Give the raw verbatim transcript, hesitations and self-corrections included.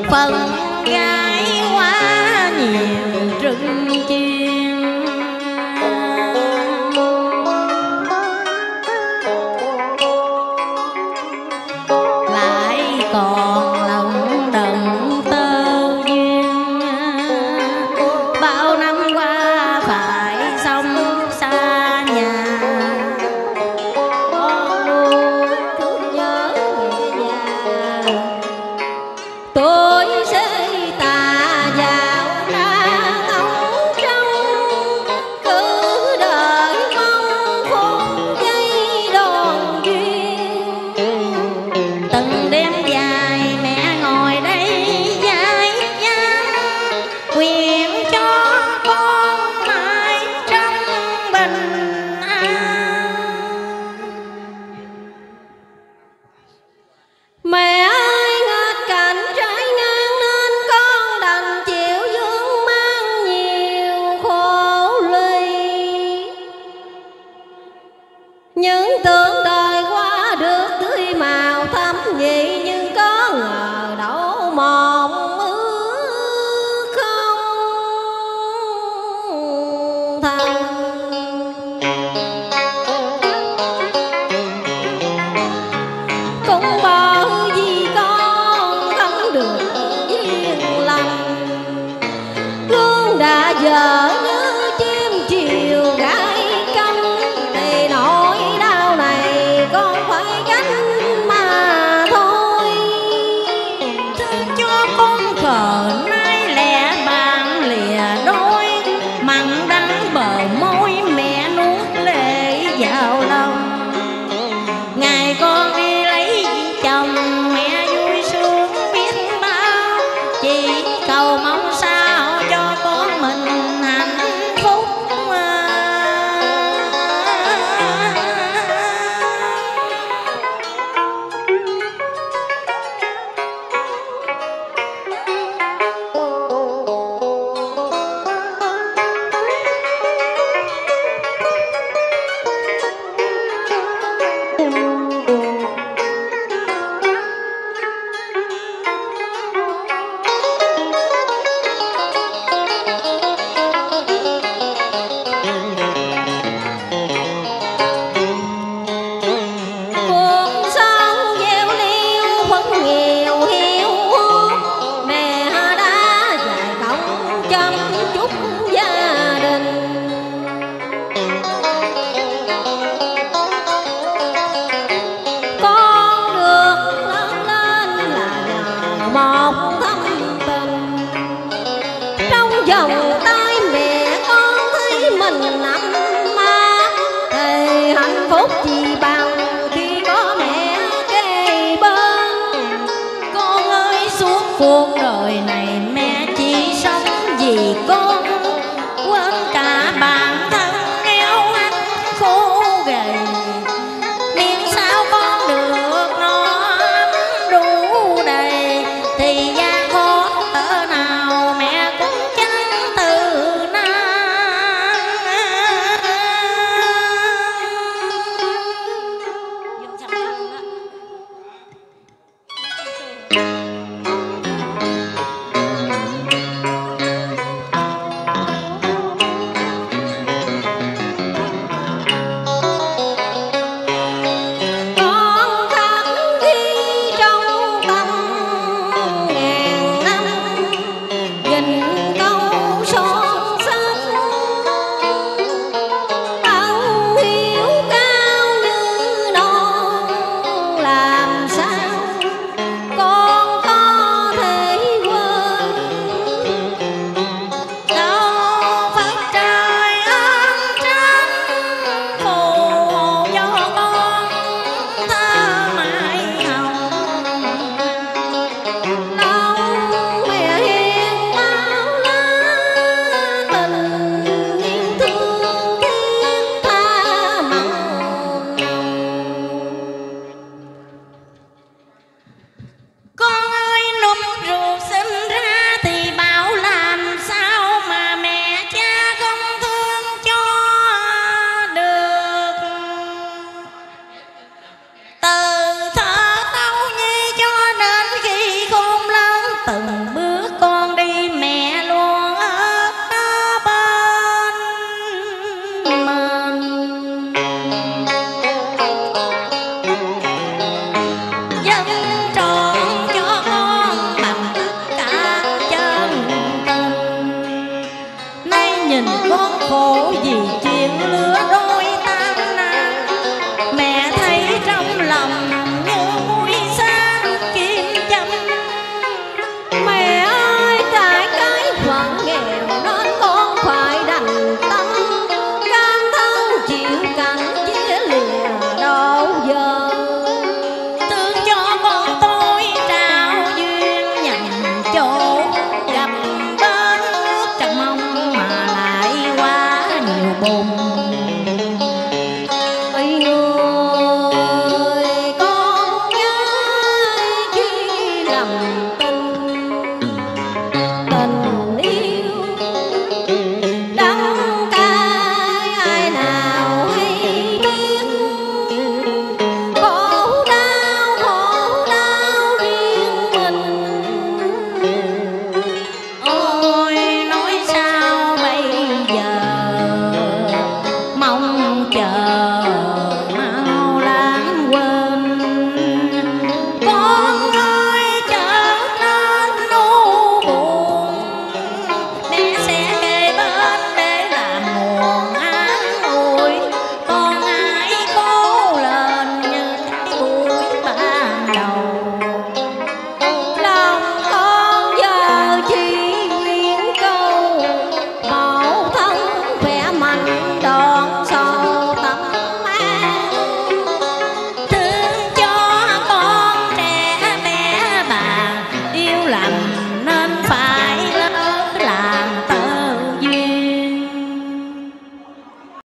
phần gái quá nhiều trưng chiên, lại còn lòng đần tơ duyên. Bao năm qua phải sống xa nhà, con luôn thương nhớ mẹ già. Tôi xây tà vào ra ngóng trông, cứ đợi mong phút giây đòn duyên. Từng đêm dài mẹ ngồi đây dai dáng, nguyện cho con mãi trong bình an. Mẹ ơi ngất cảnh trái ngang nên con đành chịu vương mang nhiều khổ ly. Những tưởng đời qua được tươi màu thắm nhị, nhưng có ngờ đâu mộng ước không thành. Cũng bởi vì con không được duyên lành, gương đã dở như chim chiều gái cánh, thì nỗi đau này con phải gánh mà thôi. Thương cho con khờ nay lẻ bạn lìa đôi, mặn đắng bờ môi mẹ nuốt lệ vào lòng. Ngày con đi lấy chồng mẹ vui sướng biết bao, chỉ cầu mong sao cho con mình hạnh phúc. Cuộc sống gieo liêu phấn nghèo hiu hút, mẹ đã dạy công chăm chút gia đình. Con được lớn lên là nhờ một thâm tình, trong vòng tay mẹ con thấy mình ấm áp. Thì hạnh phúc gì bằng khi có mẹ kề bên. Con ơi suốt cuộc đời này mẹ chỉ sống vì con, quên cả bản thân nghèo hắt khô gầy. Miễn sao con được no ấm đủ đầy, thì gian khó cỡ nào mẹ cũng chẳng từ nan. Con khắc ghi trong tâm nghèo trầm